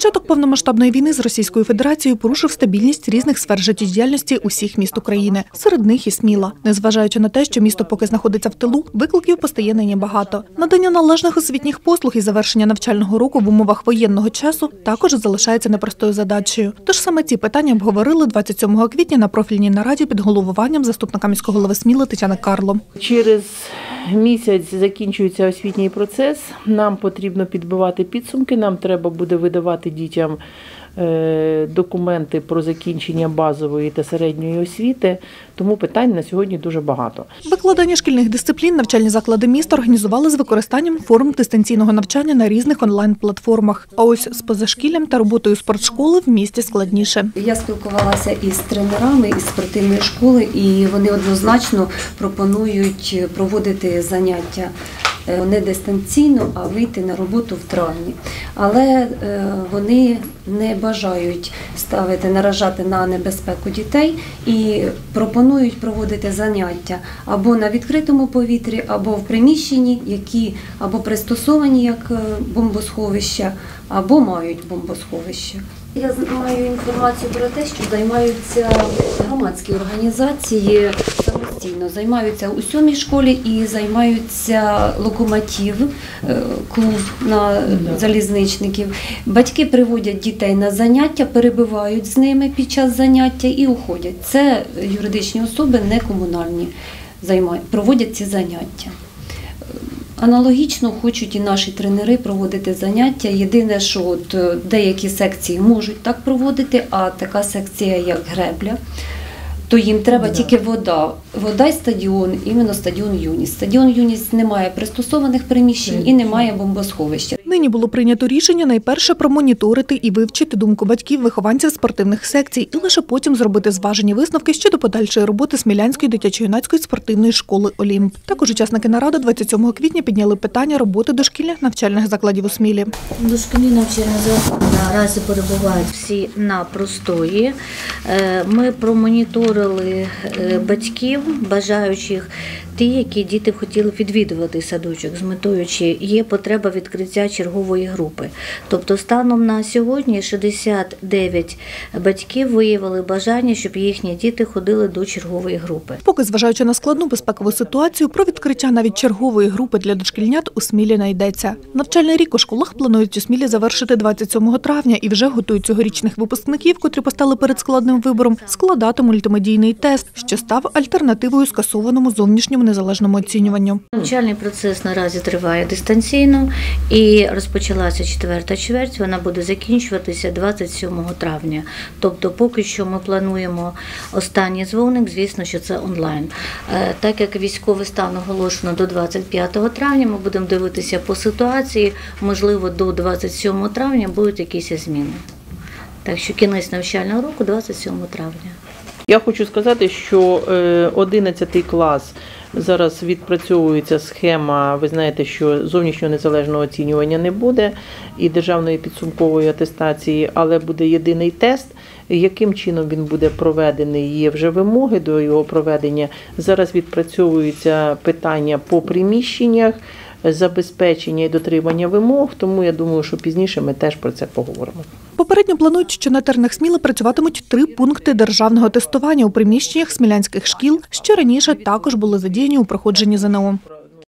Початок повномасштабної війни з Російською Федерацією порушив стабільність різних сфер життєдіяльності усіх міст України. Серед них і Сміла. Незважаючи на те, що місто поки знаходиться в тилу, викликів постає нині багато. Надання належних освітніх послуг і завершення навчального року в умовах воєнного часу також залишається непростою задачею. Тож саме ці питання обговорили 27 квітня на профільній нараді під головуванням заступника міського голови Сміли Тетяни Карло. Через місяць закінчується освітній процес, нам потрібно підбивати підсумки, нам треба буде видавати дітям документи про закінчення базової та середньої освіти, тому питань на сьогодні дуже багато. Викладання шкільних дисциплін навчальні заклади міста організували з використанням форм дистанційного навчання на різних онлайн-платформах. А ось з позашкіллям та роботою спортшколи в місті складніше. Я спілкувалася із тренерами із спортивної школи, і вони однозначно пропонують проводити заняття не дистанційно, а вийти на роботу в травні. Але вони не бажають наражати на небезпеку дітей і пропонують проводити заняття або на відкритому повітрі, або в приміщенні, які або пристосовані як бомбосховища, або мають бомбосховище. Я маю інформацію про те, що займаються громадські організації самостійно, займаються у 7-й школі і займаються «Локомотив», клуб на залізничників. Батьки приводять дітей на заняття, перебувають з ними під час заняття і уходять. Це юридичні особи, не комунальні, проводять ці заняття. Аналогічно хочуть і наші тренери проводити заняття. Єдине, що деякі секції можуть так проводити, а така секція, як гребля, то їм треба тільки вода. Вода і стадіон, іменно стадіон «Юність». Стадіон «Юність» не має пристосованих приміщень і не має бомбосховища. Нині було прийнято рішення найперше промоніторити і вивчити думку батьків, вихованців спортивних секцій і лише потім зробити зважені висновки щодо подальшої роботи Смілянської дитячо-юнацької спортивної школи «Олімп». Також учасники наради 27 квітня підняли питання роботи дошкільних навчальних закладів у Смілі. Дошкільні навчальні заклади наразі перебувають всі на простої. Ми промоніторили батьків, бажаючих, ті, які діти хотіли відвідувати садочок з метою, чи є потреба відкриття чергової групи. Тобто станом на сьогодні 69 батьків виявили бажання, щоб їхні діти ходили до чергової групи. Поки, зважаючи на складну безпекову ситуацію, про відкриття навіть чергової групи для дошкільнят у Смілі не йдеться. Навчальний рік у школах планують у Смілі завершити 27 травня і вже готують цьогорічних випускників, котрі постали перед складним вибором, складати мультимедійний тест, що став альтернативою скасованому зовнішньому незалежному оцінюванню. Навчальний процес наразі триває дистанційно і розпочалася 4-та чверть, вона буде закінчуватися 27 травня. Тобто поки що ми плануємо останній дзвоник, звісно, що це онлайн. Так як військовий стан оголошено до 25 травня, ми будемо дивитися по ситуації, можливо, до 27 травня будуть якісь зміни. Так що кінець навчального року 27 травня. Я хочу сказати, що 11 клас зараз відпрацьовується схема, ви знаєте, що зовнішнього незалежного оцінювання не буде і державної підсумкової атестації, але буде єдиний тест. Яким чином він буде проведений, є вже вимоги до його проведення. Зараз відпрацьовуються питання по приміщеннях, забезпечення і дотримання вимог, тому я думаю, що пізніше ми теж про це поговоримо. Попередньо планують, що на теренах Сміли працюватимуть 3 пункти державного тестування у приміщеннях смілянських шкіл, що раніше також були задіяні у проходженні ЗНО.